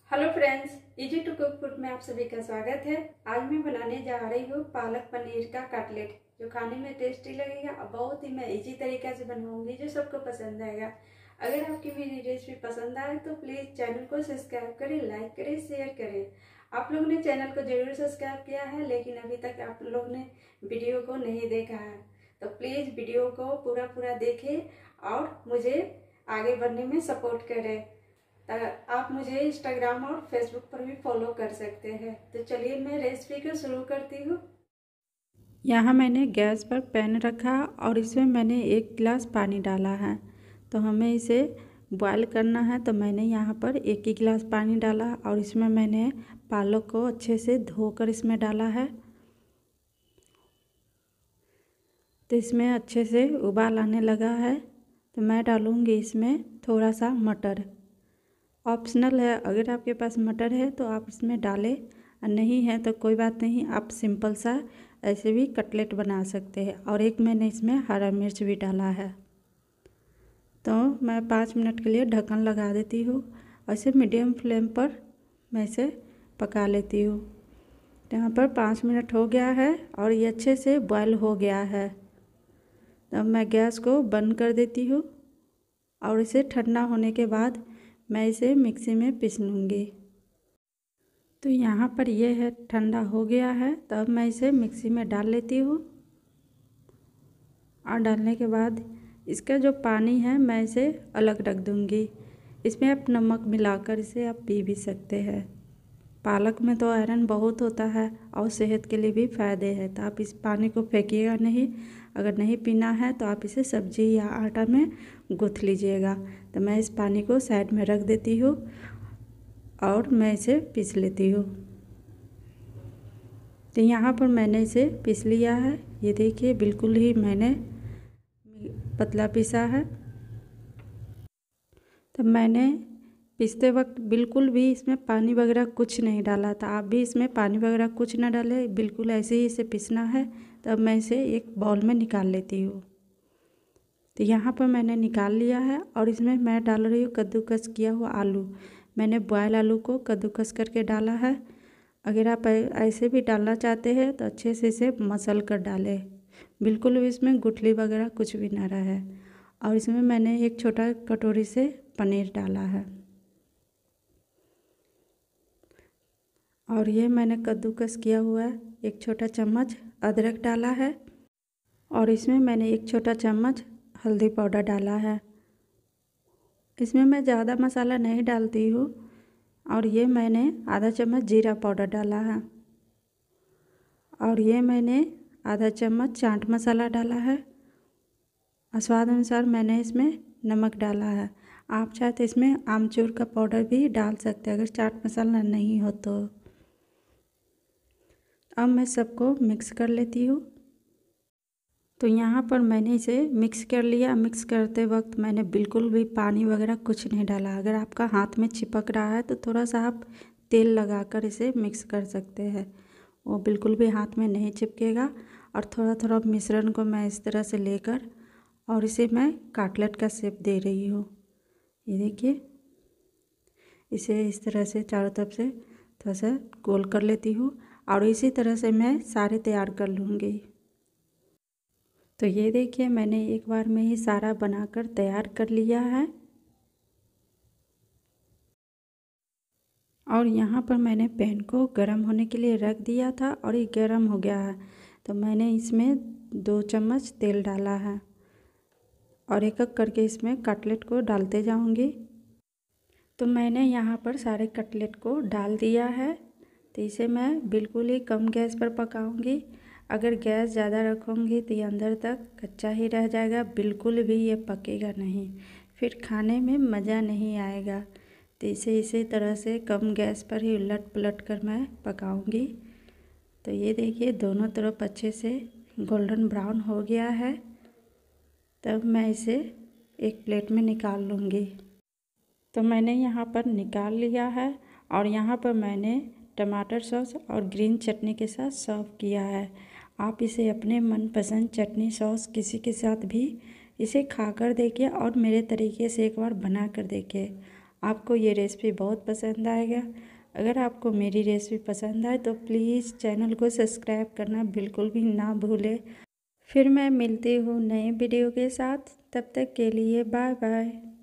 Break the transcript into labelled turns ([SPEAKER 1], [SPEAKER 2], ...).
[SPEAKER 1] Hello friends, easy to cook food में आप सभी का स्वागत है। आज मैं बनाने जा रही हूँ पालक पनीर का कटलेट, जो खाने में टेस्टी लगेगा और बहुत ही मैं इजी तरीका से बनवाऊंगी जो सबको पसंद आएगा। अगर आपकी मेरी रेसिपी पसंद आए तो प्लीज़ चैनल को सब्सक्राइब करें, लाइक करें, शेयर करें। आप लोगों ने चैनल को जरूर सब्सक्राइब किया है, लेकिन अभी तक आप लोग ने वीडियो को नहीं देखा है, तो प्लीज़ वीडियो को पूरा देखें और मुझे आगे बढ़ने में सपोर्ट करें। आप मुझे इंस्टाग्राम और फेसबुक पर भी फॉलो कर सकते हैं। तो चलिए मैं रेसिपी को शुरू करती हूँ।
[SPEAKER 2] यहाँ मैंने गैस पर पैन रखा और इसमें मैंने 1 गिलास पानी डाला है। तो हमें इसे बॉयल करना है। तो मैंने यहाँ पर 1 ही गिलास पानी डाला और इसमें मैंने पालक को अच्छे से धोकर इसमें डाला है। तो इसमें अच्छे से उबाल आने लगा है। तो मैं डालूँगी इसमें थोड़ा सा मटर। ऑप्शनल है, अगर आपके पास मटर है तो आप इसमें डालें, और नहीं है तो कोई बात नहीं, आप सिंपल सा ऐसे भी कटलेट बना सकते हैं। और एक मैंने इसमें हरा मिर्च भी डाला है। तो मैं 5 मिनट के लिए ढक्कन लगा देती हूँ। ऐसे मीडियम फ्लेम पर मैं इसे पका लेती हूँ। तो यहाँ पर 5 मिनट हो गया है और ये अच्छे से बॉयल हो गया है। तो मैं गैस को बंद कर देती हूँ और इसे ठंडा होने के बाद मैं इसे मिक्सी में पीस लूँगी। तो यहाँ पर ये है, ठंडा हो गया है। तब मैं इसे मिक्सी में डाल लेती हूँ और डालने के बाद इसका जो पानी है मैं इसे अलग रख दूँगी। इसमें आप नमक मिलाकर इसे आप पी भी सकते हैं। पालक में तो आयरन बहुत होता है और सेहत के लिए भी फ़ायदे हैं। तो आप इस पानी को फेंकिएगा नहीं। अगर नहीं पीना है तो आप इसे सब्जी या आटा में गूँथ लीजिएगा। तो मैं इस पानी को साइड में रख देती हूँ और मैं इसे पीस लेती हूँ। तो यहाँ पर मैंने इसे पीस लिया है। ये देखिए, बिल्कुल ही मैंने पतला पीसा है। तो मैंने पीसते वक्त बिल्कुल भी इसमें पानी वगैरह कुछ नहीं डाला था। आप भी इसमें पानी वगैरह कुछ ना डालें, बिल्कुल ऐसे ही इसे पीसना है। तब मैं इसे एक बाउल में निकाल लेती हूँ। तो यहाँ पर मैंने निकाल लिया है और इसमें मैं डाल रही हूँ कद्दूकस किया हुआ आलू। मैंने बॉयल आलू को कद्दूकस करके डाला है। अगर आप ऐसे भी डालना चाहते हैं तो अच्छे से इसे मसल कर डालें, बिल्कुल भी इसमें गुठली वगैरह कुछ भी ना रहे। और इसमें मैंने एक छोटा कटोरी से पनीर डाला है और ये मैंने कद्दूकस किया हुआ एक छोटा चम्मच अदरक डाला है और इसमें मैंने 1 छोटा चम्मच हल्दी पाउडर डाला है। इसमें मैं ज़्यादा मसाला नहीं डालती हूँ। और ये मैंने आधा चम्मच जीरा पाउडर डाला है और ये मैंने आधा चम्मच चाट मसाला डाला है और स्वाद अनुसार मैंने इसमें नमक डाला है। आप चाहे तो इसमें आमचूर का पाउडर भी डाल सकते हैं अगर चाट मसाला नहीं हो तो। अब मैं सबको मिक्स कर लेती हूँ। तो यहाँ पर मैंने इसे मिक्स कर लिया। मिक्स करते वक्त मैंने बिल्कुल भी पानी वगैरह कुछ नहीं डाला। अगर आपका हाथ में चिपक रहा है तो थोड़ा सा आप तेल लगाकर इसे मिक्स कर सकते हैं, वो बिल्कुल भी हाथ में नहीं चिपकेगा। और थोड़ा थोड़ा मिश्रण को मैं इस तरह से लेकर और इसे मैं कटलेट का शेप दे रही हूँ। ये देखिए, इसे इस तरह से चारों तरफ से थोड़ा सा गोल कर लेती हूँ और इसी तरह से मैं सारे तैयार कर लूँगी। तो ये देखिए, मैंने एक बार में ही सारा बनाकर तैयार कर लिया है। और यहाँ पर मैंने पैन को गर्म होने के लिए रख दिया था और ये गर्म हो गया है। तो मैंने इसमें 2 चम्मच तेल डाला है और एक एक करके इसमें कटलेट को डालते जाऊंगी। तो मैंने यहाँ पर सारे कटलेट को डाल दिया है। तो इसे मैं बिल्कुल ही कम गैस पर पकाऊंगी। अगर गैस ज़्यादा रखूँगी तो ये अंदर तक कच्चा ही रह जाएगा, बिल्कुल भी ये पकेगा नहीं, फिर खाने में मज़ा नहीं आएगा। तो इसे इसी तरह से कम गैस पर ही उलट पलट कर मैं पकाऊंगी। तो ये देखिए, दोनों तरफ अच्छे से गोल्डन ब्राउन हो गया है। तब मैं इसे एक प्लेट में निकाल लूँगी। तो मैंने यहाँ पर निकाल लिया है और यहाँ पर मैंने टमाटर सॉस और ग्रीन चटनी के साथ सर्व किया है। आप इसे अपने मनपसंद चटनी सॉस किसी के साथ भी इसे खाकर देखिए और मेरे तरीके से एक बार बना कर देखिए। आपको ये रेसिपी बहुत पसंद आएगा। अगर आपको मेरी रेसिपी पसंद आए तो प्लीज़ चैनल को सब्सक्राइब करना बिल्कुल भी ना भूलें। फिर मैं मिलती हूँ नए वीडियो के साथ, तब तक के लिए बाय बाय।